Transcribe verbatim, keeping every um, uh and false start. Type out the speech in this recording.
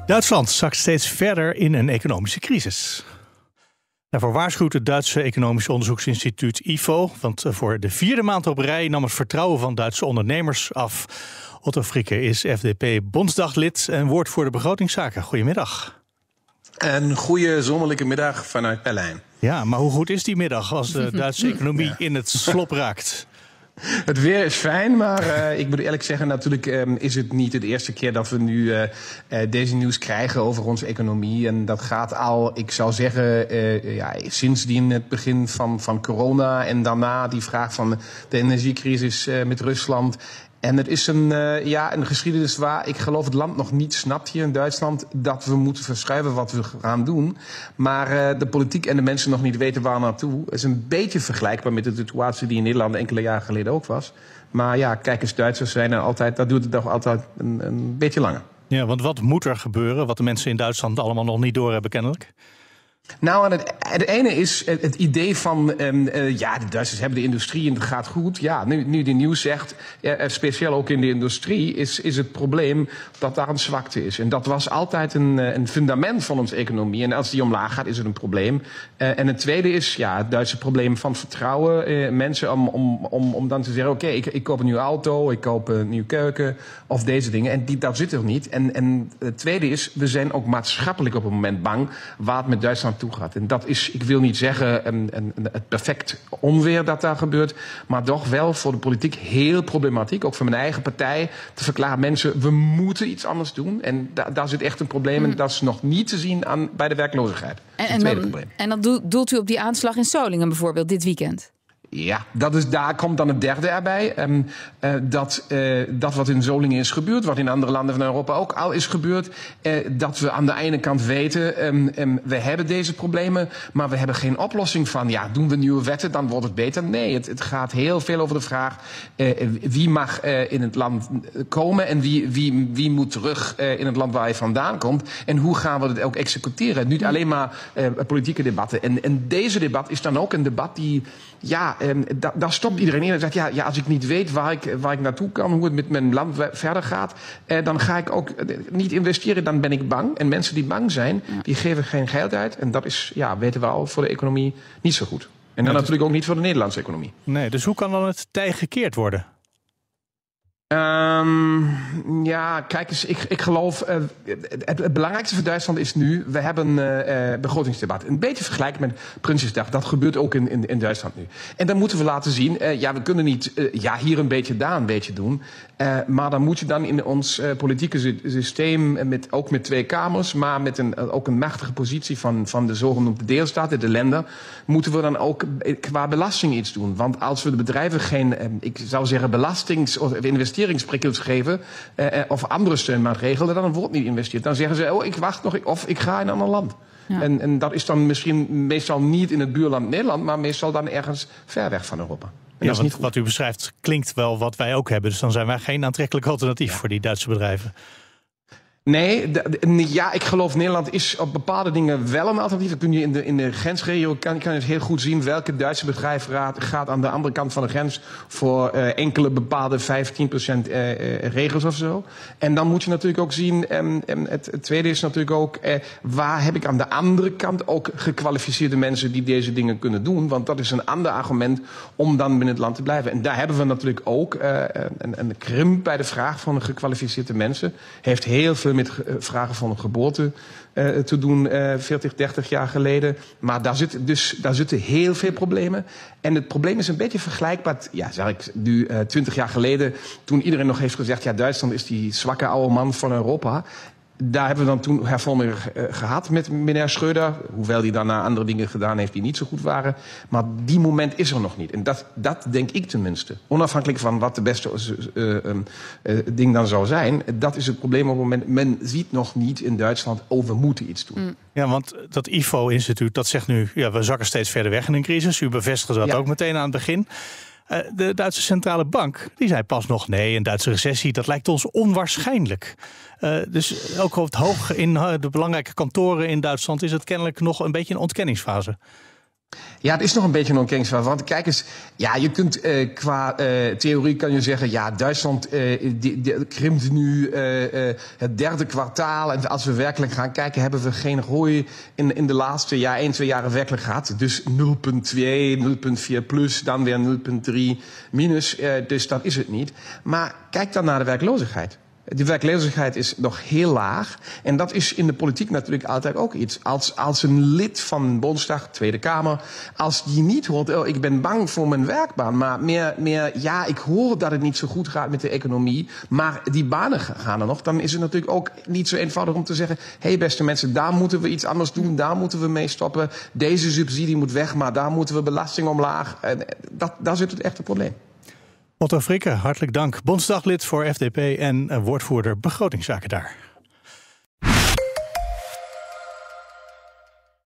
Duitsland zakt steeds verder in een economische crisis. Daarvoor waarschuwt het Duitse Economisch Onderzoeksinstituut I F O. Want voor de vierde maand op rij nam het vertrouwen van Duitse ondernemers af. Otto Frikke is F D P-bondsdaglid en woordvoerder begrotingszaken. Goedemiddag. Een goede zomerlijke middag vanuit Berlijn. Ja, maar hoe goed is die middag als de Duitse economie ja. in het slop raakt? Het weer is fijn, maar uh, ik moet eerlijk zeggen, natuurlijk um, is het niet de eerste keer dat we nu uh, uh, deze nieuws krijgen over onze economie. En dat gaat al, ik zou zeggen, uh, ja, sindsdien het begin van, van corona en daarna die vraag van de energiecrisis uh, met Rusland. En het is een, uh, ja, een geschiedenis waar ik geloof het land nog niet snapt hier in Duitsland dat we moeten verschuiven wat we gaan doen. Maar uh, de politiek en de mensen nog niet weten waar naartoe. Het is een beetje vergelijkbaar met de situatie die in Nederland enkele jaren geleden ook was. Maar ja, kijk eens, Duitsers zijn er altijd, dat duurt het toch altijd een, een beetje langer. Ja, want wat moet er gebeuren wat de mensen in Duitsland allemaal nog niet doorhebben kennelijk? Nou, het, het ene is het, het idee van, um, uh, ja, de Duitsers hebben de industrie en het gaat goed. Ja, nu, nu die nieuws zegt, uh, speciaal ook in de industrie, is, is het probleem dat daar een zwakte is. En dat was altijd een, een fundament van onze economie. En als die omlaag gaat, is het een probleem. Uh, en het tweede is, ja, het Duitse probleem van vertrouwen. Uh, mensen om, om, om, om dan te zeggen, oké, okay, ik, ik koop een nieuwe auto, ik koop een nieuwe keuken of deze dingen. En die, dat zit er niet. En, en het tweede is, we zijn ook maatschappelijk op het moment bang waar het met Duitsland toe gaat. En dat is, ik wil niet zeggen een, een, een, het perfect onweer dat daar gebeurt, maar toch wel voor de politiek heel problematiek, ook voor mijn eigen partij, te verklaren, mensen, we moeten iets anders doen. En da, daar zit echt een probleem mm. en dat is nog niet te zien aan, bij de werkloosheid. En, en, dan, en dan doelt u op die aanslag in Solingen bijvoorbeeld dit weekend? Ja, dat is, daar komt dan het derde erbij. Um, uh, dat, uh, dat wat in Solingen is gebeurd, wat in andere landen van Europa ook al is gebeurd. Uh, dat we aan de ene kant weten, um, um, we hebben deze problemen, maar we hebben geen oplossing van, ja, doen we nieuwe wetten, dan wordt het beter. Nee, het, het gaat heel veel over de vraag, uh, wie mag uh, in het land komen en wie, wie, wie moet terug uh, in het land waar hij vandaan komt. En hoe gaan we het ook executeren? Niet alleen maar uh, politieke debatten. En, en deze debat is dan ook een debat die, ja, Um, da, daar stopt iedereen in en zegt, ja, ja, als ik niet weet waar ik, waar ik naartoe kan, hoe het met mijn land verder gaat, eh, dan ga ik ook uh, niet investeren, dan ben ik bang. En mensen die bang zijn, ja. die geven geen geld uit. En dat is, ja, weten we al, voor de economie niet zo goed. En dan nee, natuurlijk ook niet voor de Nederlandse economie. Nee, dus hoe kan dan het tij gekeerd worden? Um, ja, kijk eens, ik, ik geloof, uh, het, het belangrijkste voor Duitsland is nu, we hebben een uh, begrotingsdebat. Een beetje vergelijkbaar met Prinsjesdag, dat gebeurt ook in, in, in Duitsland nu. En dan moeten we laten zien, uh, ja, we kunnen niet, uh, ja, hier een beetje, daar een beetje doen. Uh, maar dan moet je dan in ons uh, politieke systeem, met, ook met twee kamers, maar met een, uh, ook een machtige positie van, van de zogenoemde deelstaten, de landen, moeten we dan ook qua belasting iets doen. Want als we de bedrijven geen, uh, ik zou zeggen, belastings- of investeringsprikkels geven, uh, of andere steunmaatregelen, dan wordt niet geïnvesteerd. Dan zeggen ze, oh, ik wacht nog, of ik ga in een ander land. Ja. En, en dat is dan misschien meestal niet in het buurland Nederland, maar meestal dan ergens ver weg van Europa. En ja, wat, wat u beschrijft klinkt wel wat wij ook hebben. Dus dan zijn wij geen aantrekkelijk alternatief ja. voor die Duitse bedrijven. Nee, de, de, ja, ik geloof Nederland is op bepaalde dingen wel een alternatief. Dat kun je in de, in de grensregio kan, kan je heel goed zien welke Duitse bedrijf gaat, gaat aan de andere kant van de grens voor uh, enkele bepaalde vijftien procent uh, uh, regels of zo. En dan moet je natuurlijk ook zien, um, um, het, het tweede is natuurlijk ook, uh, waar heb ik aan de andere kant ook gekwalificeerde mensen die deze dingen kunnen doen? Want dat is een ander argument om dan binnen het land te blijven. En daar hebben we natuurlijk ook uh, een, een krimp bij de vraag van gekwalificeerde mensen. Heeft heel veel met vragen van een geboorte uh, te doen, uh, veertig, dertig jaar geleden. Maar daar zitten dus daar zitten heel veel problemen. En het probleem is een beetje vergelijkbaar, ja, zeg ik nu uh, twintig jaar geleden, toen iedereen nog heeft gezegd, ja, Duitsland is die zwakke oude man van Europa. Daar hebben we dan toen hervormingen uh, gehad met meneer Schröder. Hoewel hij daarna andere dingen gedaan heeft die niet zo goed waren. Maar die moment is er nog niet. En dat, dat denk ik tenminste. Onafhankelijk van wat de beste uh, uh, uh, ding dan zou zijn. Dat is het probleem op het moment. Men ziet nog niet in Duitsland, oh, we moeten iets doen. Mm. Ja, want dat I F O-instituut, dat zegt nu, ja, we zakken steeds verder weg in een crisis. U bevestigt dat ja. ook meteen aan het begin. Uh, de Duitse Centrale Bank, die zei pas nog, nee, een Duitse recessie, dat lijkt ons onwaarschijnlijk. Uh, dus ook op het hoog in uh, de belangrijke kantoren in Duitsland is het kennelijk nog een beetje een ontkenningsfase. Ja, het is nog een beetje een onkenningsvraag. Want kijk eens, ja, je kunt uh, qua uh, theorie kan je zeggen, ja, Duitsland uh, die, die krimpt nu uh, uh, het derde kwartaal. En als we werkelijk gaan kijken, hebben we geen groei in, in de laatste jaar, één, twee jaren werkelijk gehad. Dus nul komma twee, nul komma vier plus, dan weer nul komma drie minus. Uh, dus dat is het niet. Maar kijk dan naar de werkloosheid. De werkloosheid is nog heel laag. En dat is in de politiek natuurlijk altijd ook iets. Als, als een lid van een Bondsdag, Tweede Kamer, als die niet hoort, oh, ik ben bang voor mijn werkbaan, maar meer, meer, ja, ik hoor dat het niet zo goed gaat met de economie, maar die banen gaan er nog, dan is het natuurlijk ook niet zo eenvoudig om te zeggen, hé hey, beste mensen, daar moeten we iets anders doen, daar moeten we mee stoppen, deze subsidie moet weg, maar daar moeten we belasting omlaag. En dat, daar zit het echte probleem. Otto Frikke, hartelijk dank. Bondsdaglid voor F D P en woordvoerder begrotingszaken daar.